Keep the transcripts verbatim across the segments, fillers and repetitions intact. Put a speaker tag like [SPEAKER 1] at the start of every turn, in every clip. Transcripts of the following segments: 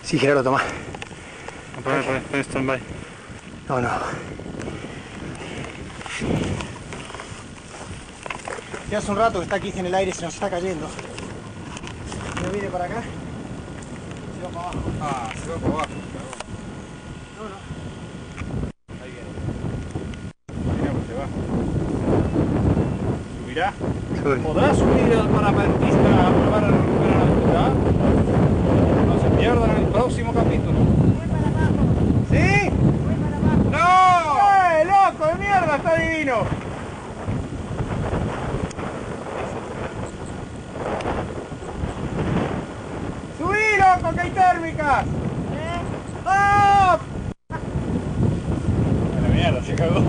[SPEAKER 1] Sí, Gerardo, tomá.
[SPEAKER 2] Pon, pon, pon stand-by.
[SPEAKER 1] No, no. Ya hace un rato que está aquí en el aire, se nos está cayendo. Yo vine para acá. Se va para abajo.
[SPEAKER 3] Ah, se va para abajo.
[SPEAKER 1] No, no.
[SPEAKER 3] Ahí viene. Mirá, pues se va. ¿Subirá?
[SPEAKER 1] Sube.
[SPEAKER 3] ¿Podrá subir el paracaidista a probar a recuperar la altura? No se pierdan en el próximo capítulo.
[SPEAKER 4] Voy para abajo.
[SPEAKER 1] ¿Sí?
[SPEAKER 4] Voy para abajo.
[SPEAKER 3] ¡No!
[SPEAKER 1] ¡Eh, loco de mierda! ¡Está divino! ¡Subí, loco, que hay térmicas!
[SPEAKER 4] ¿Eh?
[SPEAKER 1] ¡Ah!
[SPEAKER 3] A la mierda, se cagó.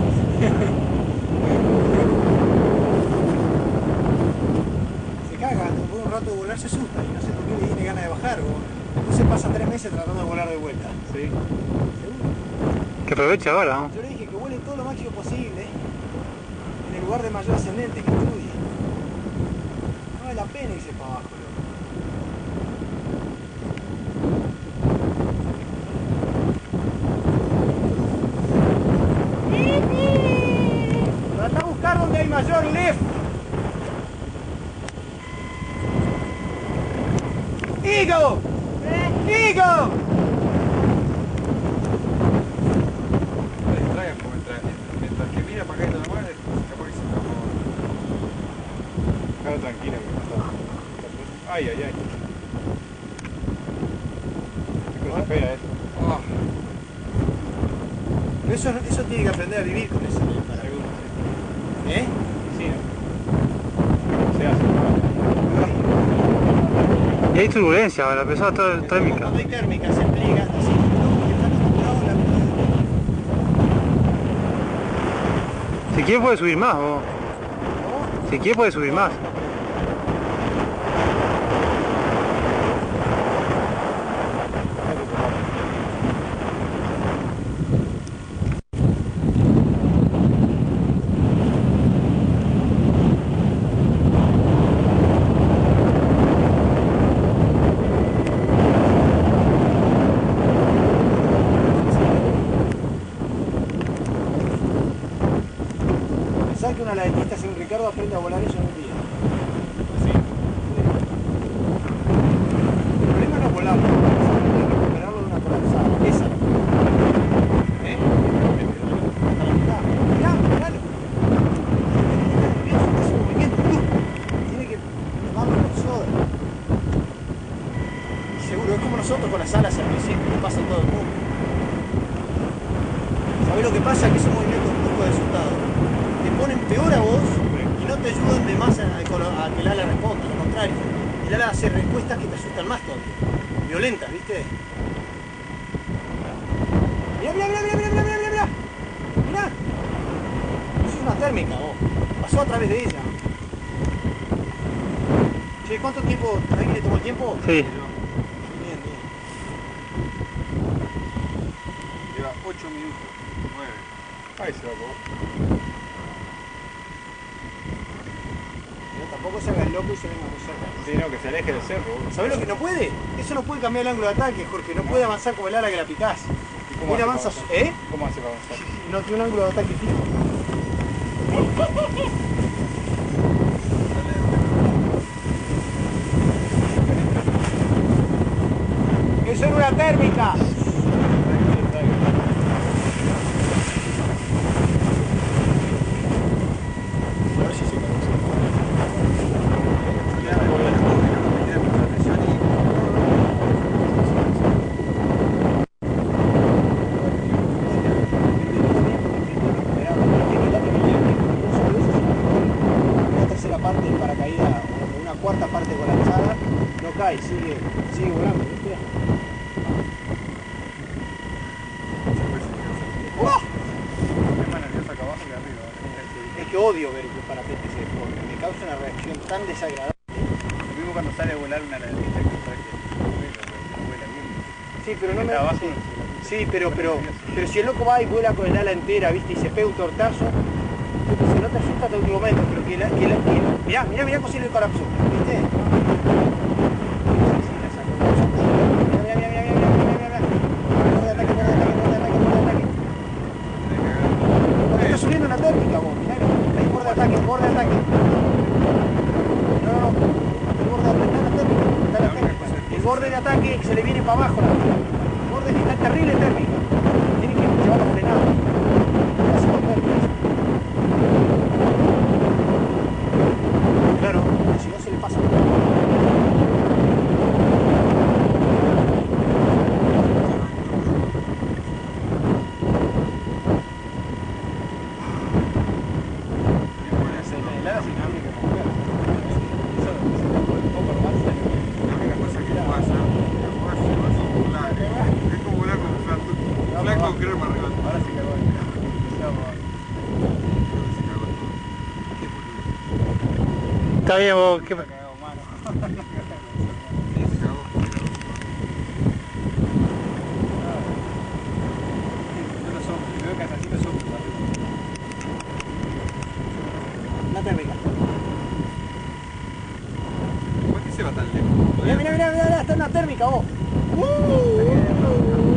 [SPEAKER 1] Se caga, después de un rato de volar se asusta y no sé por qué le tiene ganas de bajar. O no se pasa tres meses tratando de volar de vuelta.
[SPEAKER 3] Sí.
[SPEAKER 1] Seguro.
[SPEAKER 2] Que aproveche ahora, ¿no?
[SPEAKER 1] Yo le dije que vuele todo lo máximo posible en el lugar de mayor ascendente que estudie. No vale la pena irse para abajo, loco. Trata de buscar donde hay mayor lift. Eagle! Eagle!
[SPEAKER 3] No te distraigas, como mientras, mientras que mira para acá y te lo mueves, capaz que se escapa. Claro, tranquilo que no está. Ay, ay, ay. ¿Qué cosa fea eso? Ah,
[SPEAKER 1] Pero eso, eso tiene que aprender a vivir con eso. ¿Eh?
[SPEAKER 3] sí, ¿no? Se hace.
[SPEAKER 2] Y hay turbulencia ahora, empezó a estar térmica.
[SPEAKER 1] Cuando hay térmica se pliega así. No, que están acostumbrados a la...
[SPEAKER 2] Si quiere puede subir más, vos.
[SPEAKER 1] ¿No?
[SPEAKER 2] Si quiere puede subir más.
[SPEAKER 1] Pensar que una latista sin Ricardo aprende a volar eso en un día.
[SPEAKER 3] Sí.
[SPEAKER 1] El problema no es volarlo, es recuperarlo de una colapsada. Esa es la cosa. ¿Eh? Hasta la mitad. Mirá, miralo. Mirá su movimiento. Tiene que tomarlo con soda. Seguro, es como nosotros con las alas al principio, que pasa en todo el mundo. ¿Sabés lo que pasa? Que esos movimientos bruscos de asustado te ponen peor a vos y no te ayudan de más a, a, a que el ala responda, al contrario. El ala hace respuestas que te asustan más todavía. Violentas, ¿viste? Mirá, mirá, mirá, mirá, mirá, mirá, mirá, mirá. Mirá. Eso es una térmica, vos. Pasó a través de ella. Che, ¿cuánto tiempo? ¿Alguien le tomó el tiempo?
[SPEAKER 2] Sí.
[SPEAKER 1] Bien, bien.
[SPEAKER 3] Lleva ocho minutos. nueve. Ahí se va a
[SPEAKER 1] Pero tampoco se haga el loco y se venga muy cerca.
[SPEAKER 3] Sí, no, que se aleje del cerro. boludo.
[SPEAKER 1] ¿Sabés lo que no puede? Eso no puede cambiar el ángulo de ataque, Jorge. No puede avanzar como el ala que la picás.
[SPEAKER 3] ¿Y cómo
[SPEAKER 1] Mira,
[SPEAKER 3] hace
[SPEAKER 1] avanza.
[SPEAKER 3] para avanzar?
[SPEAKER 1] ¿Eh?
[SPEAKER 3] ¿Cómo hace para avanzar?
[SPEAKER 1] No tiene un ángulo de ataque fijo. ¡Eso es una térmica! A ver si se una tercera parte del paracaídas, o una cuarta parte colapsada, no cae, sigue, sigue volando, ¿viste? ¡Oh! Es que odio ver que el parapente se deforme, me causa una reacción tan desagradable.
[SPEAKER 3] Lo mismo cuando sale a volar una latita que sabes que vuela bien.
[SPEAKER 1] Sí, pero no me...
[SPEAKER 3] Está abajo.
[SPEAKER 1] Sí, sí, pero, pero, pero si el loco va y vuela con el ala entera, ¿viste? Y se pega un tortazo, se no te asusta hasta el último momento, pero que la... Que la que, mirá, mirá, mirá cómo se le colapsó, ¿viste? Mirá, mirá, mirá, mirá, mirá, mirá. de ataque se le viene para abajo la rueda. El borde está terrible térmica. Tiene que llevarlo frenado. Así lo puede. Claro, si no se le pasa.
[SPEAKER 2] Está bien, vos. ¿Qué...
[SPEAKER 1] Una térmica.
[SPEAKER 3] ¿Por qué se va tan lejos?
[SPEAKER 1] Mira, mira, mira, mira, está en una térmica vos. Uh,